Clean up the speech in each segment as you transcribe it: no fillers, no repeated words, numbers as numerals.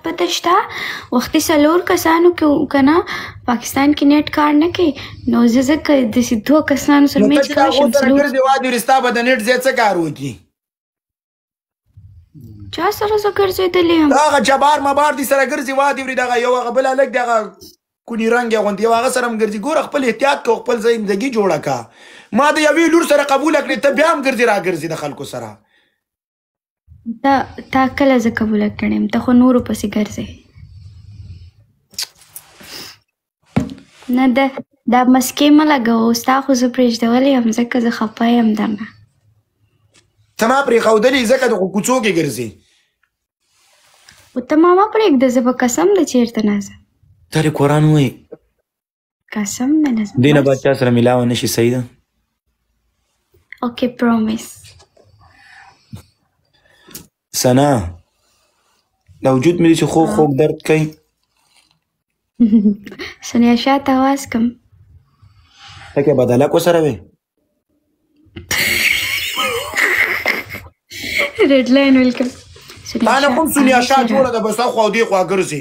پته شته وختي 4 کسانو کې که نه پاکستان کې نیټ کار نه کوي نو زه ځکه داسې 2 کسانو سره میچ کولی شم نو ته چې د هغو سره ګرځې وادي ستا به د نیټ ځای څه کار وکړي چا سره زه ګرځېدلی یم هغه جبار مبار دي سره ګرځي وادي وري دغه یو هغه بل هلک دی هغه کونی رنګ یې غوندې یو هغه سره هم ګرځي ګوره خپل احتیاط کوه خپل زندګي جوړه که ما د یوې لور سره قبوله کړې ته بیا هم ګرځي را ګرځي د خلکو سره تا کله زه قبوله کړې یم ته خو نورو پسې ګرځې نه دا مسکې مه لګوه ستا خو زه پرېږدولی یم ځکه زه خفه یم درنه ته ما پرېښودلې ځکه د کوڅو کې ګرځې خو ته ما مه پرېږده زه به قسم ده چېرته نه ځم ته دې قرآن وایي قسم ده نه ځم دې نه باید چا سره میلاوه نه شي صحیح ده اوکې پرومیس سنا د وجود مې چې خوږ درد کوي سنیا شاته آواز کم ته کې بدلک ورسره وې ریډ لاین ویلکم تا نه کوم سونیا شاه جوړه ده بس خوا او دې خوا ګرځې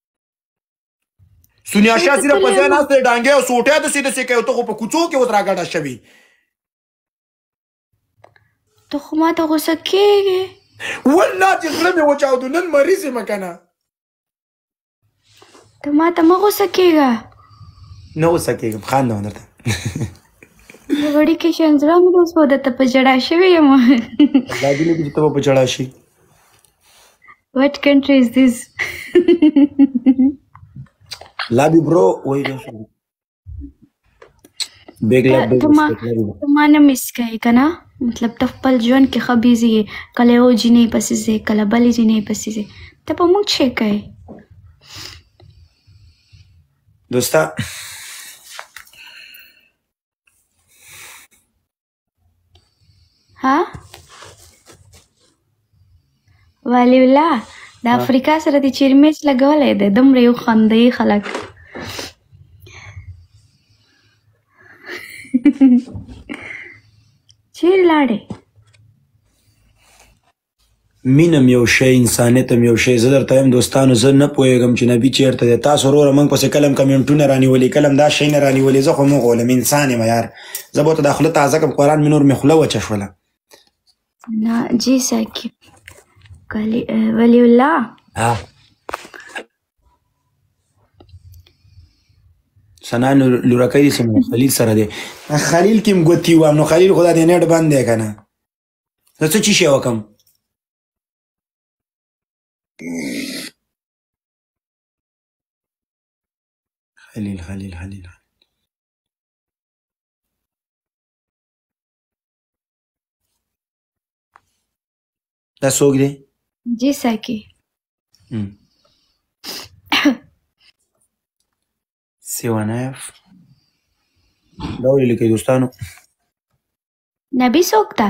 سونیا شاه صرف په ځای ناست دی ډانګې او سوټۍ داسې داسې کوي ته خو په کوڅو کې اوس راګډه شوې ته خو ماته غوسه کېږې والله چې زړه مې وچاودو نن مریض یم که نه ته ماته مه غوسه کېږه نه غوسه کېږم خانده درته د وړیکې شان زړه مې اوس به درته په ژړا شوې یم دا دې نه چې ته به په ژړا شي What country is this? Labi bro, wait a second. Big lab big ته ما نه مس کوې که نه مطلب ته خپل ژوند کې ښه بیزي یې کله یو جینۍ پسې ځې کله بلې جینۍ پسې ځې ته په موږ څه کوې دوستا ها ولی الله د افریقا سره د چیرې میچ لګولی دی دومره یو خندوي خلک چیرې لاړې مینه م یو شی انسانیت م یو شی زه درته یم دوستانو زه نه پوهېږم چې نبي چېرته دی تاسو وروره موږ پسې کله هم کمنټونه رانیولي کله هم دا شی نه رانیولي زه خو موږ ولم انسان یم یار زه به ورته دا خوله تازه کړم قرآن مې نور مې خوله وچه شوله نه جی ساکب ولی الله سنا لورکی دې سمه خلیل سره دی خلیل کې م ګوتي وم نو خلیل خو دا د نیټ بند دی که نه زه څه چی شی وکړم خلیل دا څوک دی جی ساکی سیوانایف دا ولې لیکئ دوستانو نبی څوک ده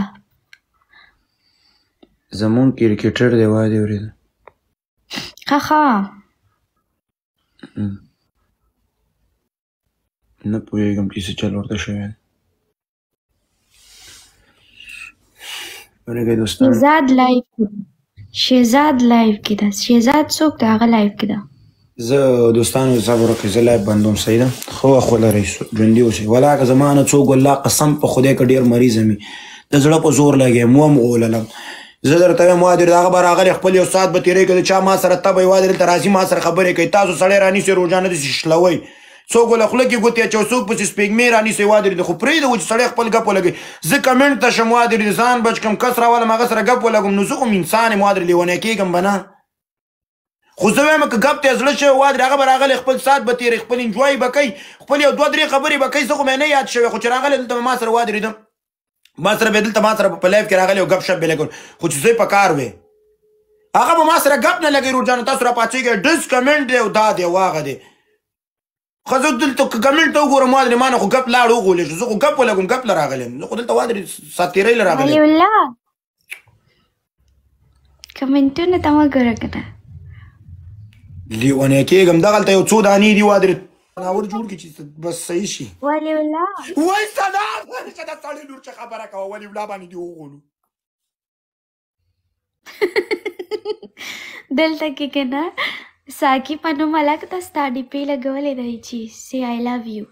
زمونږ کرکټر دی وادي اورېده ښه نه پوهېږم چې څه چل ورته شوی دی ورېږئ دوستانو شهزاد لایف کې ده شهزاد څوک ده هغه لایف کې ده زه دوستانو صبر وکړئ زه لایف بندوم صحیح ده ښه وخت ولرئ ژوندي اوسئ ولا که زما نه څوک والله قسم په خدای که ډېر مریض یم د زړه په زور لګیم وم غوللم زه درته وایم وادي دغه به راغلی خپل یو ساعت به تېری کوي چا ما سره تبه وادي دلته راځي ما سره خبرې کوي تاسو سړی رانیسئ روژانه داسې شلوئ څوک له خوله کې ګوتې اچوي څوک پسې سپېږمې رانیسئ وادي خو پرېږده و چې سړی خپل ګپ ولګوي زه کمنټ ته شم وادي ځان بچ کړم کس راولم هغه سره ګپ ولګوم نو زه خو انسان یم وادي لیونی کېږم به نه خو زه وایم که ګپ ته زړه شوی وادي هغه به راغلی خپل ساعت به تېری خپل انجوای به کوي خپل یو 2 3 خبرې به کوي زه خو مې نه یاد شوی خو چې راغلی دلته ما سره وادي ما سره به دلته ما سره په لایف کې راغلی او ګپ شپ به لګول خو چې زه په کار وې هغه به ما سره ګپ نه لګوي روجانه تاسو را پاڅېږئ ډس کمنټ دی او دا دی او هغه دی خو زه دلته که کمنټ ته وګورم وادرې ما نه خو ګپ لاړ وغولی شو زه خو ګپ ولګوم ګپ له راغلی یم زه خو دلته وادرې ساعت تېرۍ له راغلی ولی الله کمنټونه ته مه ګوره که نه لیونی کېږم دغلته یو څو دانې دي وادرې ناور جوړ کړي چې بس صحیح شي ولی الله وای سنا چې دا سړی لور چې خبره کوه ولي الله باندې دې وغولو دلته کې که نه ساقي په نوم هلک ته ستا ډیپې لګولې دی چې say I love you.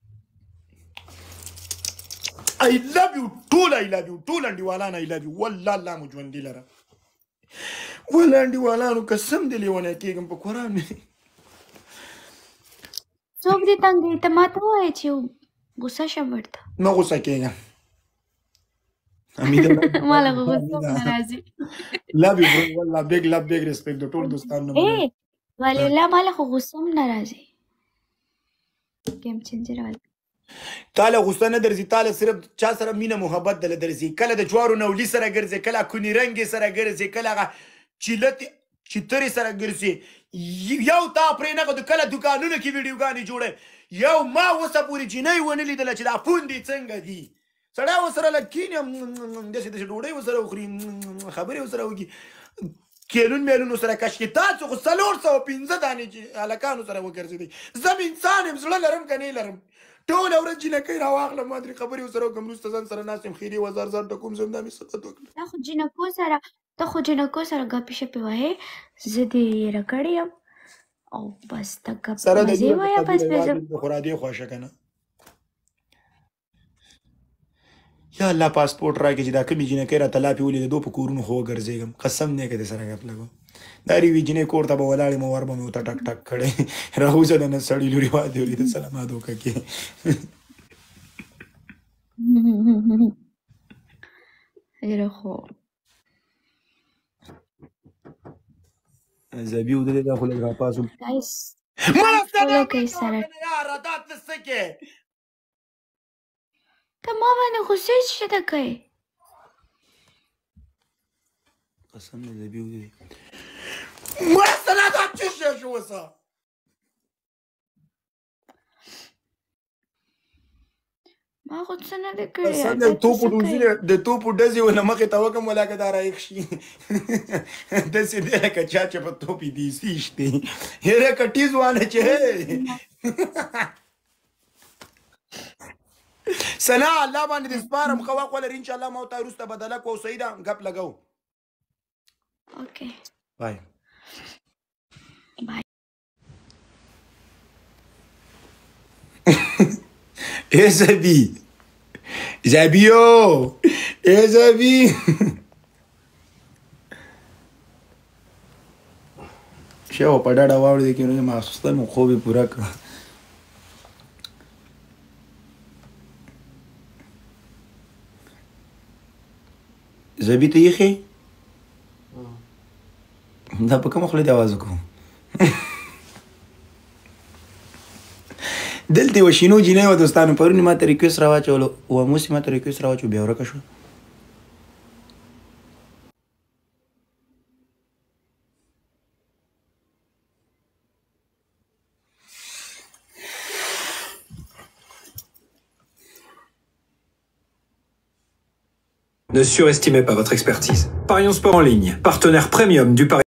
I love you ټول I love you ټول انډیوالان I love you والله الله مو ژوندي لره والله انډیوالانو قسم دې لیونی کېږم په قرآن مې څوک دې تنګوي ته ما ته ووایه چې غوسه شم ورته مه غوسه کېږه حمیده ما له خو غوسه هم نه راځي love you bro والله big love big respect د ټول دوستانو نه مننه ولی الله ما له خو غوسه هم نه راځي ګیم چینجر والا تاله غوسه نه درځي تاله صرف چا سره مینه محبت دله درځي کله د جوارو نولي سره ګرځي کله کونی رنګې سره ګرځي کله هغه چیترې سره ګرځي یو تا پرې نه غوښتو کله دوکانونو کې ویډیوګانې جوړوي یو ما اوسه پورې جینۍ ونه لیدله چې دا پوندې څنګه دي سړی ورسره لږ کښېني داسې ډوډۍ ورسره وخوري خبرې ورسره وکړي کیلون میلون ورسره کش کړي تاسو خو 415 دانې هلکانو سره وګرځېدئ زه م انسان یم زړه لرم که نه لرم ټوله ورځ جینکۍ راواخلم ما درې خبرې ورسره وکړم وروسته ځان سره ناست یم خیرې وزار ځان ته کوم زم دا مې صفت وکړه ته خو جنکو سره ګپې شپې وایې زه دې یېره کړې یم او بس ته ګپ سره د مزې وایه بس بیا زه د خورادې خوښه که نه یا الله پاسپورټ راکړي چې دا کومې جینکۍ راته لاپې ولیدې دو په کورونو خو وګرځېږم قسم دی که دې سره ګپ لګوم دا ریوي جینۍ کور ته به ولاړې مو ور به مې ورته ټک ټک کړی راوځه د نه سړي لورې وادې ولیده سلامات وکړه کې ډېره خو زبي ودرې دا خو لږ راپاسم ګایس مرسته فولو کوئ سره یاره دا ته څه کې ته ما باندې غوسې چېرته کوې قسم دی زبي ودرې مرسته نه دا څه شی شو اوسه ما خو څه نه دي کړي قسم دی د توپو ډزې ونه مخې ته وکړم ولاکه دا رایښ شي داسې دی لکه چا چې په توپ یې دیسي شتې هېره کټیز وانه چې سنا الله باندې دې سپارم ښه وخت ولري انشاءالله ما ورته وروسته بدله کړو صحیح ده ګپ لګو اوکې بای بای زبي زبيو زبي شو په ډاډه واوړې کې نو ما سسته مو خوب پورا کړ زبي ته یې دا په کومه خوله دې اواز وکړو دلته یوه شینو جینۍ وه دوستانو پرون یې ماته ریکویسټ راواچولو اوموس یې ماته ریکویسټ راواچو بیا ورکه شوه Ne surestimez pas votre expertise. Parions Sport en ligne, partenaire premium du Paris.